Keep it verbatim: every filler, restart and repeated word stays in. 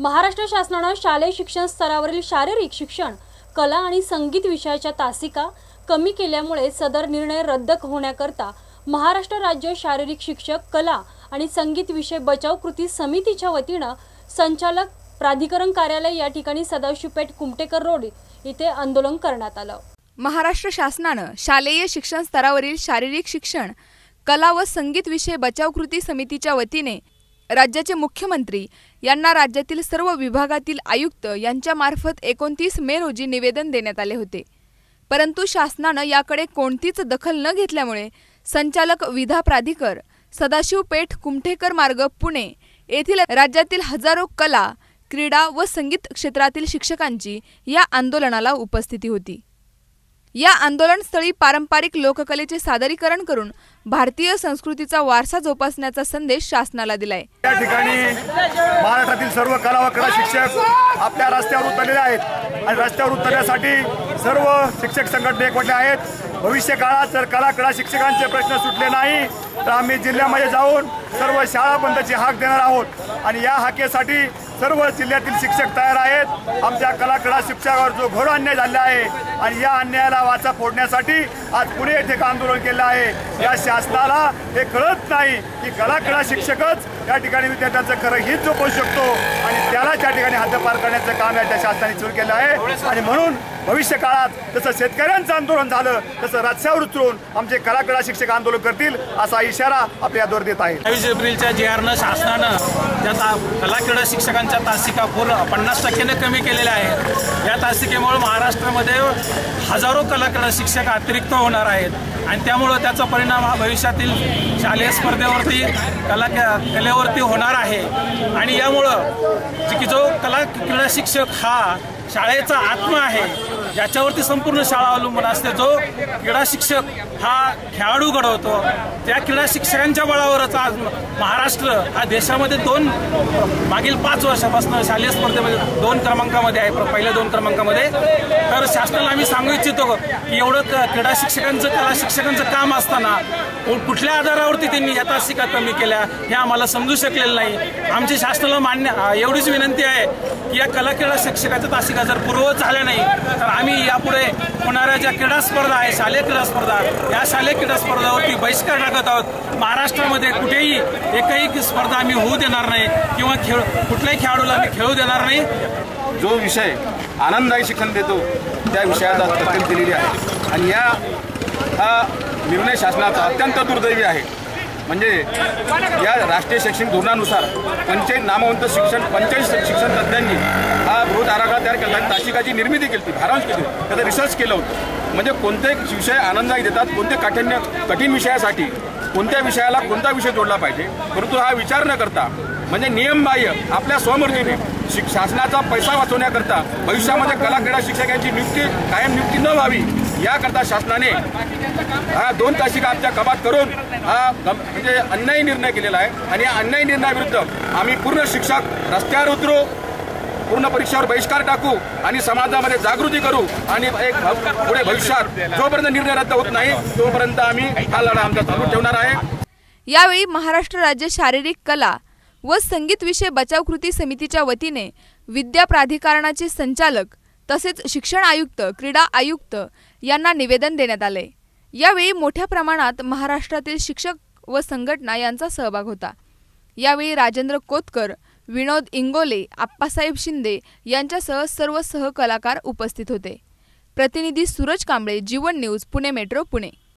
महाराष्ट्र शासनाने शालेय शिक्षण स्तरावरील शारीरिक शिक्षण, कला आणि संगीत विषयाच्या तासिका कमी केल्यामुळे सदर निर्णय रद्द होण्याकरता महाराष्ट्र राज्य शारीरिक शिक्षक, कला आणि संगीत विषय बचाव कृती समितीच्या वतीने संचालक प्राधिकरण कार्यालय या ठिकाणी सदाशिव पेठ कुमटेकर रोड इथे आंदोलन करण्यात आलं। महाराष्ट्र शासनाने शालेय शिक्षण स्तरावरील शारीरिक शिक्षण, कला व संगीत विषय बचाव कृती समितीच्या वतीने राज्याचे मुख्यमंत्री यांना राज्यातील सर्व विभागातील आयुक्त यांच्या मार्फत एकोणतीस मे रोजी निवेदन देण्यात आले होते। परंतु शासनाने याकडे कोणतीच दखल न घेतल्यामुळे संचालक विधा प्राधिकर, सदाशिव पेठ कुमटेकर मार्ग, पुणे येथील राज्यातील हजारो कला, क्रीडा व संगीत क्षेत्रातील शिक्षकांची या आंदोलनाला उपस्थिती होती। या आंदोलनस्थळी पारंपरिक लोककलेचे सादरीकरण करून भारतीय संस्कृतीचा वारसा जोपासण्याचा संदेश शासनाला दिलाय। या ठिकाणी महाराष्ट्रातील सर्व कला व क्रीडा शिक्षक आपल्या रस्त्यावर उतरलेले आहेत आणि रस्त्यावर उतरण्यासाठी सर्व शिक्षक संघटना एकवटले आहेत। भविष्य काळात जर कला क्रीडा शिक्षकांचे प्रश्न सुटले नाही तर आम्ही जिल्ह्यामध्ये जाऊन सर्व शाळा बंदची हाक देणार आहोत आणि या हाकेसाठी सर्व जिल्ह्यातील शिक्षक तयार आहेत। आमच्या कला क्रीडा शिक्षकावर जो घोर अन्याय झाला आहे आणि या अन्यायाला वाचा फोडण्यासाठी आज पुणे येथे आंदोलन केलं आहे। या शासनाला हे कळत नाही की कला क्रीडा शिक्षकच या ठिकाणी विद्यार्थ्यांचं खरं हित जपू शकतो आणि त्याला त्या ठिकाणी हद्दपार करण्याचं काम या शासनाने सुरू केलं आहे आणि म्हणून भविष्य काळात जसं शेतकऱ्यांचं आंदोलन झालं तसं रस्त्यावर उतरून आमचे कला क्रीडा शिक्षक आंदोलन करतील असा इशारा आपल्या दोर देत आहे। बावीस एप्रिलच्या जी आरनं शासनानं त्या कला क्रीडा शिक्षकांच्या तासिका पूर्ण पन्नास टक्क्याने कमी केलेल्या आहेत। या तासिकेमुळे महाराष्ट्रामध्ये हजारो कला क्रीडा शिक्षक अतिरिक्त होणार आहेत आणि त्यामुळे त्याचा परिणाम हा भविष्यातील शालेय स्पर्धेवरती कला कलेवरती होणार आहे आणि यामुळं की जो कला क्रीडा शिक्षक हा शाळेचा आत्मा आहे, ज्याच्यावरती संपूर्ण शाळा अवलंबून असते। जो क्रीडा शिक्षक हा खेळाडू घडवतो, त्या क्रीडा शिक्षकांच्या बळावरच आज महाराष्ट्र हा देशामध्ये दोन मागील पाच वर्षापासून शालेय स्पर्धेमध्ये दोन क्रमांकामध्ये आहे, पहिल्या दोन क्रमांकामध्ये। तर शासनाला आम्ही सांगू इच्छितो की एवढं क्रीडा शिक्षकांचं, कला शिक्षकांचं काम असताना कुठल्या आधारावरती त्यांनी या तासिका कमी केल्या हे आम्हाला समजू शकलेलं नाही। आमची शासनाला मान्य एवढीच विनंती आहे की या कला क्रीडा शिक्षकाच्या तासिका जर पूर्ववत झाल्या नाही तर आम्ही यापुढे होणाऱ्या ज्या क्रीडा स्पर्धा आहे, शालेय क्रीडा स्पर्धा, या शालेय क्रीडा स्पर्धावरती बहिष्कार टाकत आहोत। महाराष्ट्रामध्ये कुठेही एकही स्पर्धा आम्ही होऊ देणार नाही किंवा खेळ कुठल्याही खेळाडूला आम्ही खेळू देणार नाही। जो विषय आनंददायी शिक्षण देतो त्या विषयाला दखल दिलेली आहे आणि या हा निर्णय शासनाचा अत्यंत दुर्दैवी आहे। म्हणजे या राष्ट्रीय शैक्षणिक धोरणानुसार पंचायत नामवंत शिक्षण पंचायत शिक्षण तज्ज्ञांनी हा बृहत आराखडा तयार केला, तासिकाची निर्मिती केली, भारांश केली, त्याचा रिसर्च केलं होतं। म्हणजे कोणते विषय आनंददायी देतात, कोणते काठिण्य कठीण विषयासाठी कोणत्या विषयाला कोणता विषय जोडला पाहिजे, परंतु हा विचार न करता म्हणजे नियमबाह्य आपल्या स्वमर्जीने शिक शासनाचा पैसा वाचवण्याकरता भविष्यामध्ये कला क्रीडा शिक्षकांची नियुक्ती कायम नियुक्ती न व्हावी याकरता शासनाने हा दोन तासिका आमच्या कपात करून हा म्हणजे अन्यायी निर्णय केलेला आहे आणि या अन्यायी निर्णयाविरुद्ध आम्ही पूर्ण शिक्षक रस्त्यावर उतरू, पूर्ण परीक्षावर बहिष्कार टाकू आणि समाजामध्ये जागृती करू आणि एक पुढे भविष्यात जोपर्यंत निर्णय रद्द होत नाही तोपर्यंत आम्ही हा लढा आमचा चालू ठेवणार आहे। यावेळी महाराष्ट्र राज्य शारीरिक कला व संगीत विषय बचाव कृती समितीच्या वतीने विद्या प्राधिकरणाचे संचालक तसेच शिक्षण आयुक्त, क्रीडा आयुक्त यांना निवेदन देण्यात आले। यावेळी मोठ्या प्रमाणात महाराष्ट्रातील शिक्षक व संघटना यांचा सहभाग होता। यावेळी राजेंद्र कोतकर, विनोद इंगोले, आप्पासाहेब शिंदे यांच्यासह सर्व सहकलाकार उपस्थित होते। प्रतिनिधी सूरज कांबळे, जीवन न्यूज, पुणे मेट्रो, पुणे।